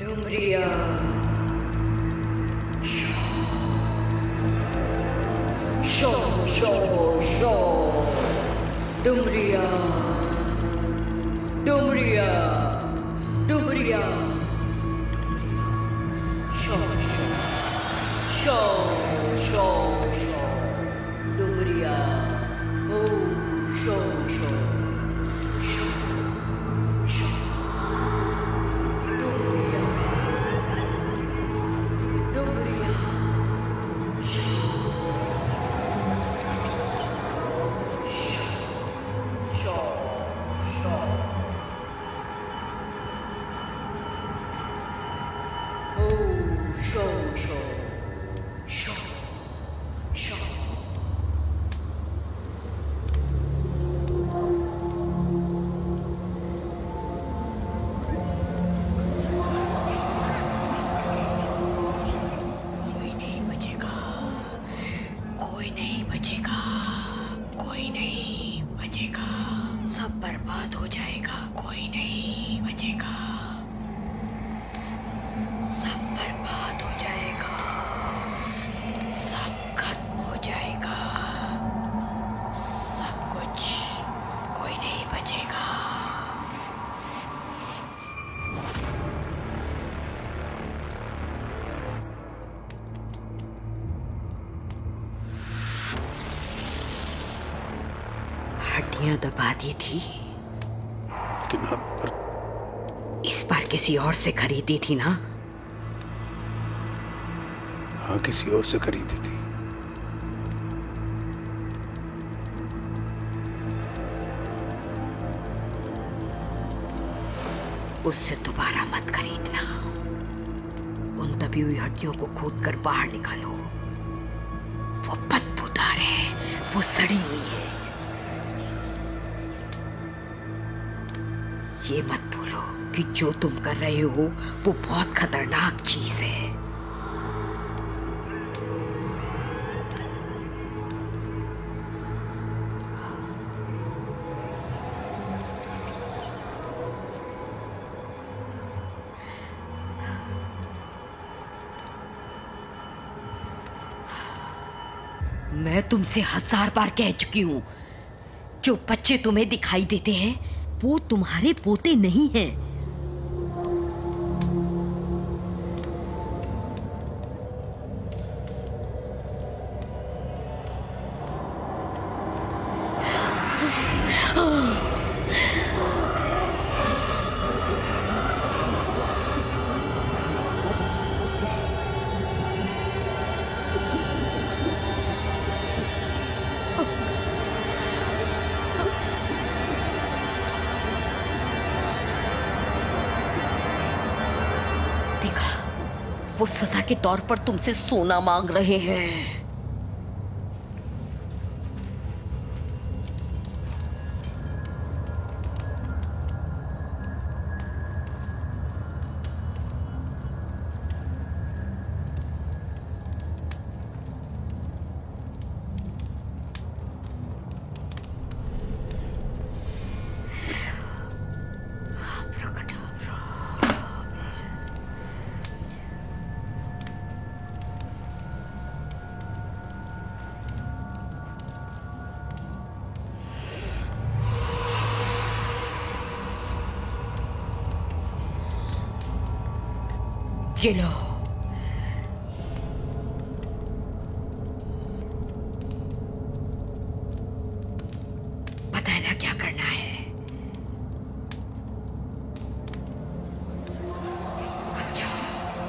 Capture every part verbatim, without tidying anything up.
डुमरिया शो शो शो डुमरिया डुमरिया डुमरिया शो शो शो शो शो डुमरिया ओ शो शो शो शो डुमरिया डुमरिया शो शो शो ओ शो शो शो शो कोई नहीं बचेगा, कोई नहीं बचेगा, कोई नहीं बचेगा, सब बर्बाद हो जाएगा, कोई नहीं बचेगा, सब बर्बाद हो जाएगा, सब खत्म हो जाएगा, सब कुछ, कोई नहीं बचेगा। हड्डियां दबा दी थी, लेकिन अब पर इस बार किसी और से खरीदी थी ना? हाँ, किसी और से खरीदी थी। उससे दोबारा मत खरीदना। उन दबी हुई हड्डियों को खोद कर बाहर निकालो। वो बदबूदार है, वो सड़ी हुई है। ये मत भूलो कि जो तुम कर रहे हो वो बहुत खतरनाक चीज है। मैं तुमसे हजार बार कह चुकी हूँ, जो बच्चे तुम्हें दिखाई देते हैं वो तुम्हारे पोते नहीं हैं। देखा, वो सजा के तौर पर तुमसे सोना मांग रहे हैं। ये लो, पता है ना क्या करना है? अब जाओ,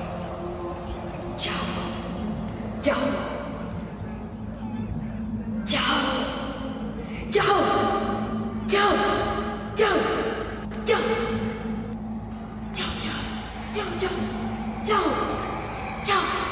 जाओ, जाओ, जाओ, जाओ, जाओ, जाओ, जाओ, जाओ, जाओ, जाओ, जाओ, जाओ, जाओ।